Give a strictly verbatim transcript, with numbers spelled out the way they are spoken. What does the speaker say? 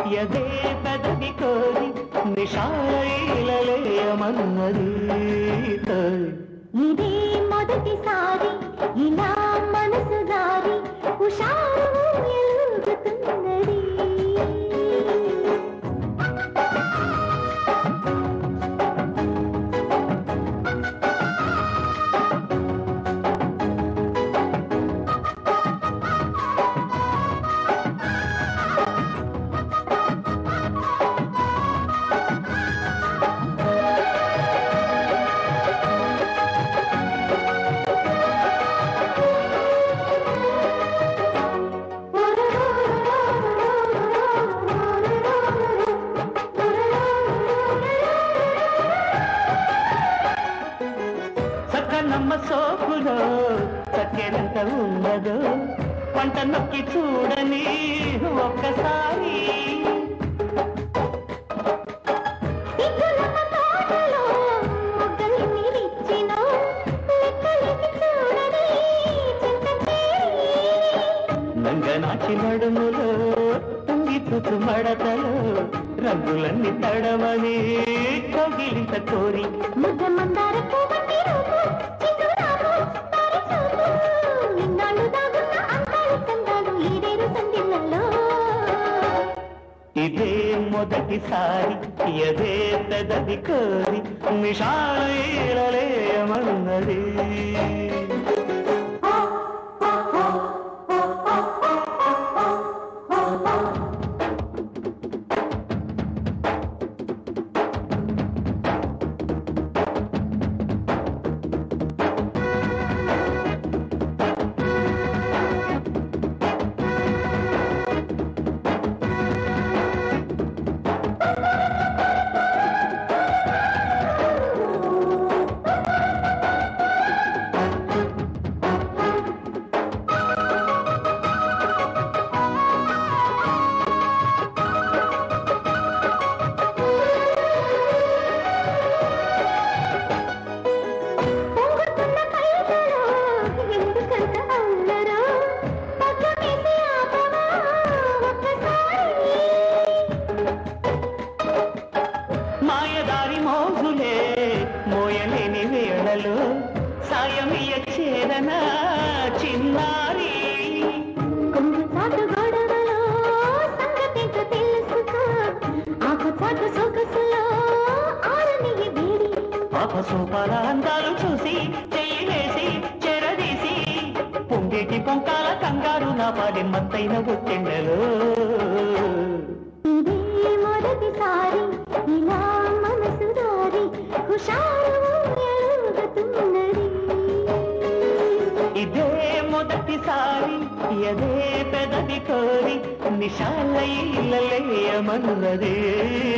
ఎదే పెదవి కోరి నిషాలయమన్నది. ఇదే మొదటిసారి ఇలా మనసు దారి హుషారు ఎలుగుతున్నది. నమ్మ సోకులో చక్కెరంత ఉండదు పంట నొక్కి చూడని ఒక్కసారి. నంగనాచి నడుములో తుంగి తుతు మడతలో రంగులన్నీ తడమని కగిలింత కోరి ముద్ద మందార ఇదే మొదటిసారి ఎదే పెదవి కోరి నిషాలయమన్నది. మాయదారి మోగులే మోయలేని వేళలో సాయమియ చేరన చిన్నారి. కొంగుచాటు గొడవలో సంగతితో తెలుసుకో ఆకుచాటు సొగసులో ఆరని వేడి. పాప సోపాల అందాలు చూసి చెయ్యి వేసి చెరదీసి పొంగేటి పొంకాల కంగారు నా పాడి మత్తైన ఒత్తిండలో. ఇదే మొదటిసారి ఇలా మనసు దారి హుషారు ఎలుగుతున్నది. ఇదే మొదటిసారి ఎదే పెదవి కోరి నిషాలయమన్నది.